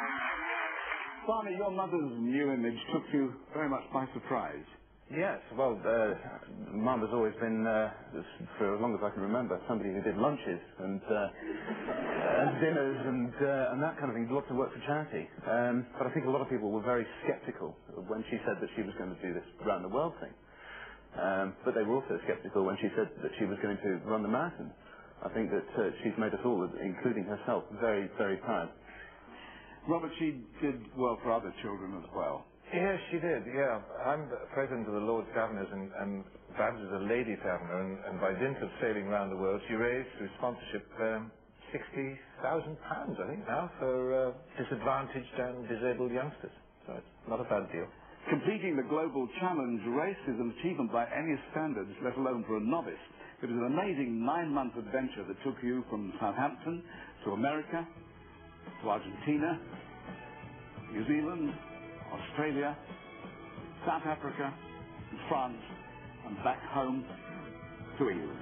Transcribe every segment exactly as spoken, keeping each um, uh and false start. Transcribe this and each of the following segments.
Barney, your mother's new image took you very much by surprise. Yes, well, uh, Mum has always been, uh, for as long as I can remember, somebody who did lunches and, uh, and dinners and, uh, and that kind of thing, lots of work for charity. Um, but I think a lot of people were very sceptical when she said that she was going to do this round the world thing. Um, but they were also sceptical when she said that she was going to run the marathon. I think that uh, she's made us all, including herself, very, very proud. Robert, she did well for other children as well. Yes, she did, yeah. I'm the president of the Lords Governors, and, and Babs is a lady governor, and, and by dint of sailing around the world, she raised, through sponsorship, um, sixty thousand pounds, I think, now, for uh, disadvantaged and disabled youngsters. So it's not a bad deal. Completing the global challenge race is an achievement by any standards, let alone for a novice. It was an amazing nine-month adventure that took you from Southampton to America, to Argentina, New Zealand, Australia, South Africa, and France, and back home to England.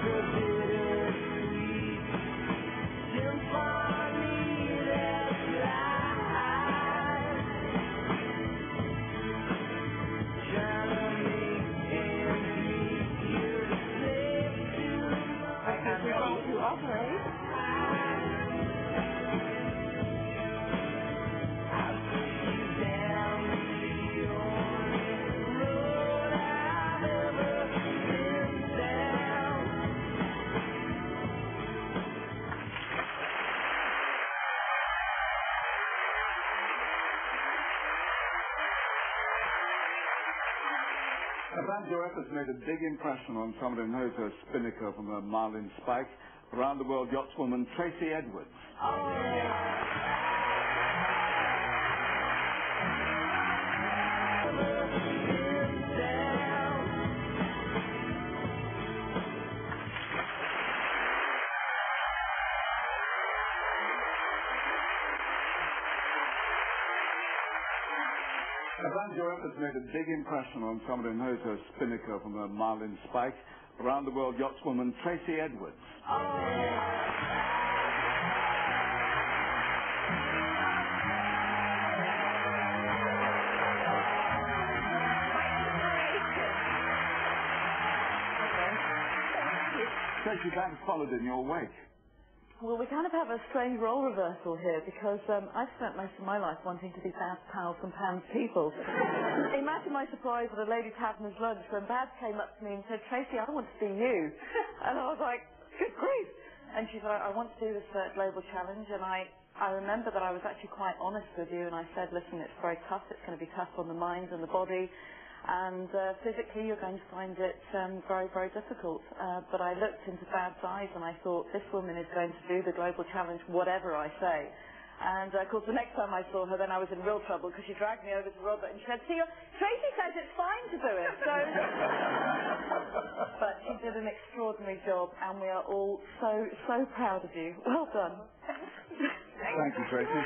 To operate. Babs, your efforts made a big impression on somebody who knows her spinnaker from her marlin spike, around the world yachtswoman Tracy Edwards. Babs, your efforts made a big impression on somebody who knows her spinnaker from her marlin spike, around the world yachtswoman Tracy Edwards. Tracy, Babs followed in your wake. Well, we kind of have a strange role reversal here because um, I've spent most of my life wanting to be Babs Powell from Pam's People. Imagine my surprise at a ladies' Havner's lunch when Babs came up to me and said, "Tracy, I want to be you." And I was like, "Good grief." And she's like, "I want to do this uh, global challenge." And I, I remember that I was actually quite honest with you, and I said, "Listen, it's very tough. It's going to be tough on the mind and the body. And uh, physically, you're going to find it um, very, very difficult." Uh, but I looked into Babs' eyes and I thought, this woman is going to do the global challenge, whatever I say. And, uh, of course, the next time I saw her, then I was in real trouble because she dragged me over to Robert and she said, "See, Tracy says it's fine to do it." So, but she did an extraordinary job, and we are all so, so proud of you. Well done. Thank you, Tracy.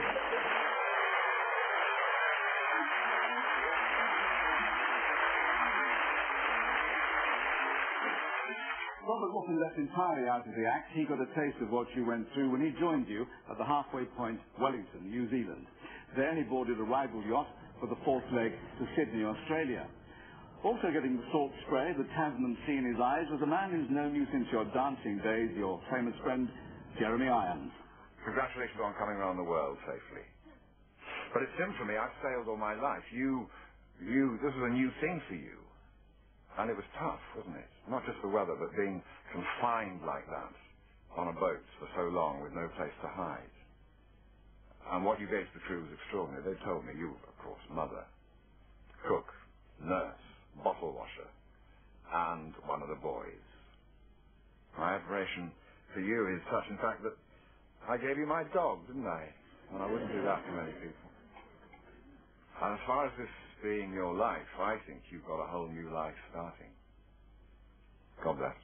Robert wasn't left entirely out of the act. He got a taste of what you went through when he joined you at the halfway point, Wellington, New Zealand. There he boarded a rival yacht for the fourth leg to Sydney, Australia. Also getting the salt spray, the Tasman sea in his eyes, was a man who's known you since your dancing days, your famous friend, Jeremy Irons. Congratulations on coming around the world safely. But it's different for me. I've sailed all my life. You, you, this was a new thing for you. And it was tough, wasn't it? Not just the weather, but being confined like that on a boat for so long with no place to hide. And what you gave to the crew was extraordinary. They told me, you, of course, mother, cook, nurse, bottle washer, and one of the boys. My admiration for you is such, in fact, that I gave you my dog, didn't I? And I wouldn't do that to many people. And as far as this being your life, I think you've got a whole new life starting. God bless.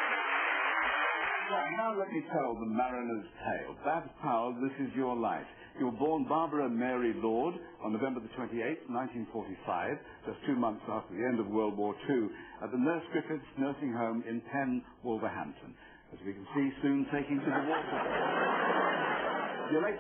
Well, now let me tell the mariner's tale. Babs Powell, this is your life. You were born Barbara Mary Lord on November the twenty-eighth, nineteen forty-five, just two months after the end of World War Two, at the Nurse Griffiths Nursing Home in Penn, Wolverhampton. As we can see, soon taking to the water. Your late